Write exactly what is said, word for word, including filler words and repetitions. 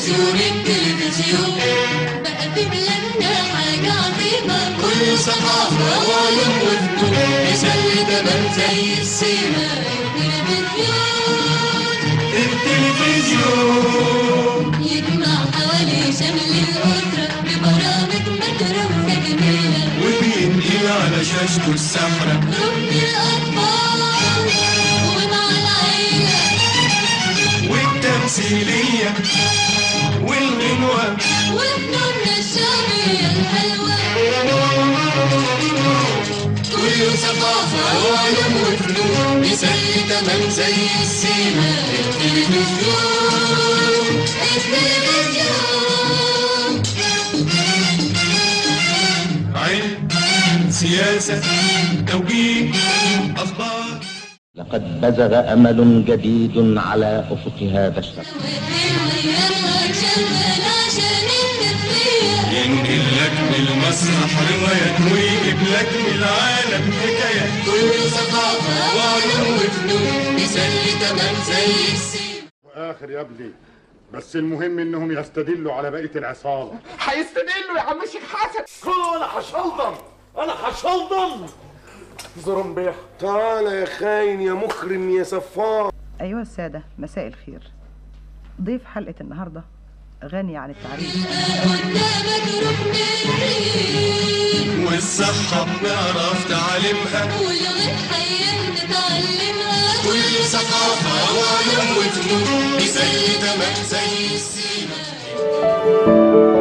تلفزيون التلفزيون بقى في بلادنا حاجة عظيمة، كله ثقافة وعلوم وفنون، يسلي كمان زي السيما. التلفزيون التلفزيون يجمع حوالي شمل الأسرة ببرامج متروكة جميلة، وبينقل على شاشته السمرة ركن الأطفال ومع العيلة والتمثيلية والغنوة وفنوننا الشعبية الحلوة، كله ثقافة وعلوم وفنون، يسلي كمان زي السيما. التلفزيون التلفزيون علم، سياسة، توجيه، أخبار. لقد بزغ أمل جديد على أفق هذا الشرق، ينقل لك من المسرح روايات ويجيب لك من العالم حكايات، كله ثقافة وعلوم وفنون، يسلي كمان زي السيما. واخر يا ابني، بس المهم انهم يستدلوا على بقيه العصابه. هيستدلوا يا عم الشيخ حسن. انا هشلضم انا هشلضم زرمبيح. تعالى يا خاين يا مخرم يا صفار. أيها السادة، مساء الخير. ضيف حلقة النهاردة غني عن التعريف، قدامك ركن الدين والصحة بنعرف تعلمها، ولغة حية نتعلمها، كل ثقافة وعلوم وفنون، يسلي كمان زي السيما.